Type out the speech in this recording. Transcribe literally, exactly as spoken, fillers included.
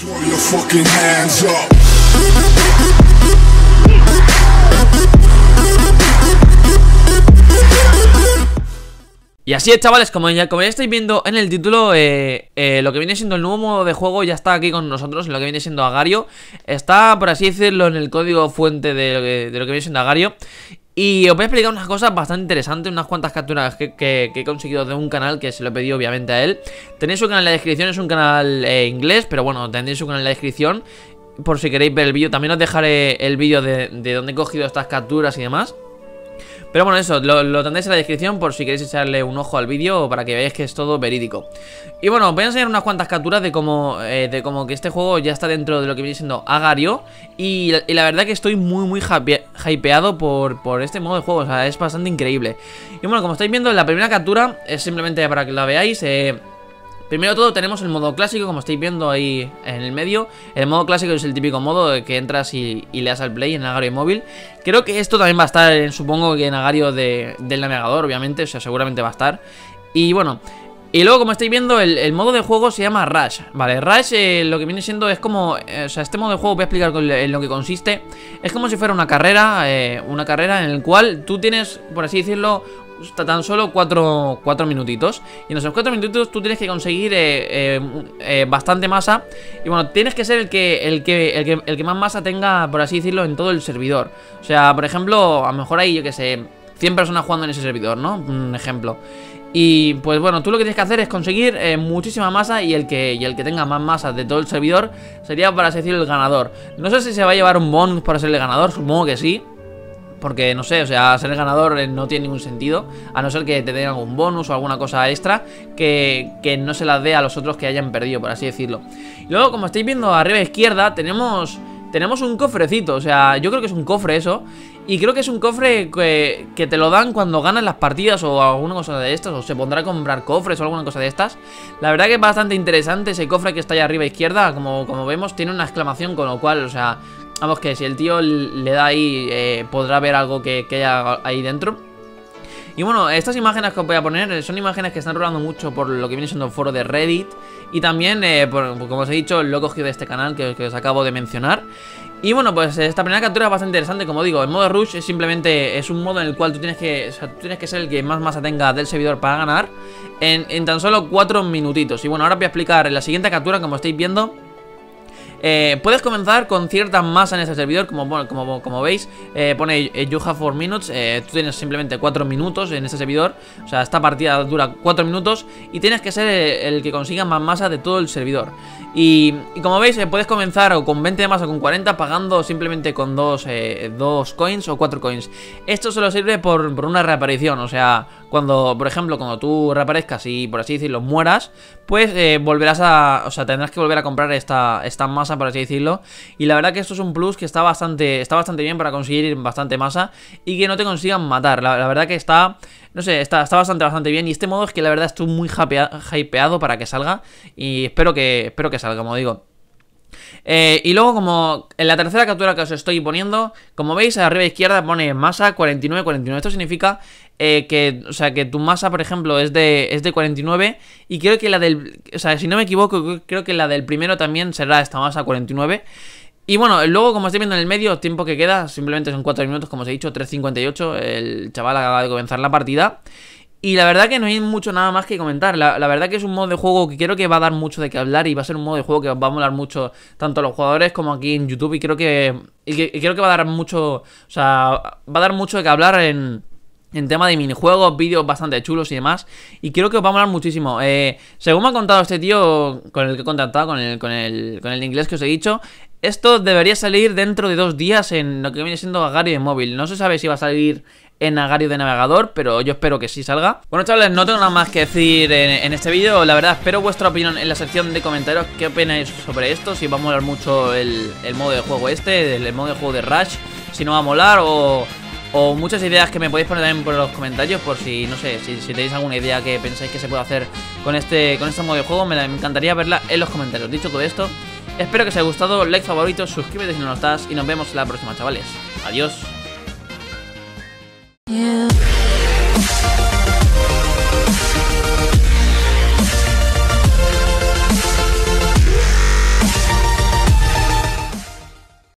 Y así es, chavales, como ya, como ya estáis viendo en el título, eh, eh, lo que viene siendo el nuevo modo de juego ya está aquí con nosotros, lo que viene siendo Agario. Está, por así decirlo, en el código fuente de lo que, de lo que viene siendo Agario. Y os voy a explicar unas cosas bastante interesantes, unas cuantas capturas que, que, que he conseguido de un canal que se lo he pedido obviamente a él. Tenéis su canal en la descripción, es un canal eh, inglés, pero bueno, tendréis su canal en la descripción por si queréis ver el vídeo. También os dejaré el vídeo de, de dónde he cogido estas capturas y demás. Pero bueno, eso, lo, lo tendréis en la descripción por si queréis echarle un ojo al vídeo para que veáis que es todo verídico. Y bueno, os voy a enseñar unas cuantas capturas de cómo, eh, de cómo que este juego ya está dentro de lo que viene siendo Agario. Y, y la verdad que estoy muy muy hype, hypeado por, por este modo de juego, o sea, es bastante increíble. Y bueno, como estáis viendo, la primera captura es simplemente para que la veáis. eh, Primero de todo tenemos el modo clásico, como estáis viendo ahí en el medio. El modo clásico es el típico modo de que entras y, y le das al play en Agario móvil. Creo que esto también va a estar, en, supongo que en Agario de, del navegador, obviamente, o sea, seguramente va a estar. Y bueno, y luego como estáis viendo, el, el modo de juego se llama Rush. Vale, Rush eh, lo que viene siendo es como, eh, o sea, este modo de juego voy a explicar en lo que consiste. Es como si fuera una carrera, eh, una carrera en el cual tú tienes, por así decirlo, tan solo cuatro, cuatro minutitos. Y en esos cuatro minutitos tú tienes que conseguir eh, eh, eh, bastante masa. Y bueno, tienes que ser el que, el, que, el, que, el que más masa tenga, por así decirlo, en todo el servidor. O sea, por ejemplo, a lo mejor hay, yo que sé, cien personas jugando en ese servidor, ¿no? Un ejemplo. Y pues bueno, tú lo que tienes que hacer es conseguir eh, muchísima masa. Y el que y el que tenga más masa de todo el servidor sería, por así decirlo, el ganador. No sé si se va a llevar un bonus para ser el ganador, supongo que sí. Porque no sé, o sea, ser el ganador no tiene ningún sentido, a no ser que te den algún bonus o alguna cosa extra que, que no se las dé a los otros que hayan perdido, por así decirlo. Y luego, como estáis viendo arriba a izquierda, tenemos, tenemos un cofrecito. O sea, yo creo que es un cofre eso. Y creo que es un cofre que, que te lo dan cuando ganas las partidas o alguna cosa de estas. O se pondrá a comprar cofres o alguna cosa de estas. La verdad que es bastante interesante ese cofre que está ahí arriba a izquierda. Como, como vemos, tiene una exclamación, con lo cual, o sea, vamos, que si el tío le da ahí, eh, podrá ver algo que, que haya ahí dentro. Y bueno, estas imágenes que os voy a poner son imágenes que están rolando mucho por lo que viene siendo el foro de Reddit. Y también, eh, por, como os he dicho, lo he cogido de este canal que, que os acabo de mencionar. Y bueno, pues esta primera captura es bastante interesante, como digo. El modo Rush es simplemente, es un modo en el cual tú tienes que, o sea, tú tienes que ser el que más masa tenga del servidor para ganar en, en tan solo cuatro minutitos. Y bueno, ahora os voy a explicar en la siguiente captura, como estáis viendo. Eh, puedes comenzar con cierta masa en este servidor, como, bueno, como, como veis, eh, pone eh, you have four minutes, eh, tú tienes simplemente cuatro minutos en este servidor. O sea, esta partida dura cuatro minutos y tienes que ser el, el que consiga más masa de todo el servidor. Y, y como veis, eh, puedes comenzar o con veinte de masa o con cuarenta, pagando simplemente con dos, eh, dos coins o cuatro coins. Esto solo sirve por, por una reaparición. O sea, cuando, por ejemplo, cuando tú reaparezcas y, por así decirlo, mueras, pues eh, volverás a, o sea, tendrás que volver a comprar esta, esta masa, por así decirlo. Y la verdad que esto es un plus que está bastante, está bastante bien para conseguir bastante masa y que no te consigan matar. La, la verdad que está, no sé, está, está bastante, bastante bien. Y este modo es que la verdad estoy muy hypea, hypeado para que salga. Y espero que, espero que salga, como digo. Eh, y luego, como en la tercera captura que os estoy poniendo, como veis, arriba a izquierda pone masa cuarenta y nueve, cuarenta y nueve. Esto significa eh, que, o sea, que tu masa, por ejemplo, es de, es de cuarenta y nueve. Y creo que la del, o sea, si no me equivoco, creo que la del primero también será esta masa cuarenta y nueve. Y bueno, luego, como estáis viendo en el medio, el tiempo que queda simplemente son cuatro minutos, como os he dicho, tres cincuenta y ocho. El chaval acaba de comenzar la partida. Y la verdad que no hay mucho nada más que comentar. La, la verdad que es un modo de juego que creo que va a dar mucho de qué hablar. Y va a ser un modo de juego que va a molar mucho tanto a los jugadores como aquí en YouTube. Y creo que, y que, y creo que va a dar mucho, o sea, va a dar mucho de qué hablar en... en tema de minijuegos, vídeos bastante chulos y demás. Y creo que os va a molar muchísimo. eh, Según me ha contado este tío con el que he contactado, con el, con el, con el inglés que os he dicho, esto debería salir dentro de dos días en lo que viene siendo Agario de móvil. No se sabe si va a salir en Agario de navegador, pero yo espero que sí salga. Bueno, chavales, no tengo nada más que decir en, en este vídeo. La verdad, espero vuestra opinión en la sección de comentarios. ¿Qué opináis sobre esto? Si va a molar mucho el, el modo de juego este, el, el modo de juego de Rush. Si no va a molar o... o muchas ideas que me podéis poner también por los comentarios, por si, no sé, si, si tenéis alguna idea que pensáis que se puede hacer con este, con este modo de juego, me, me encantaría verla en los comentarios. Dicho todo esto, espero que os haya gustado, like, favorito, suscríbete si no lo estás y nos vemos la próxima, chavales. Adiós. Yeah.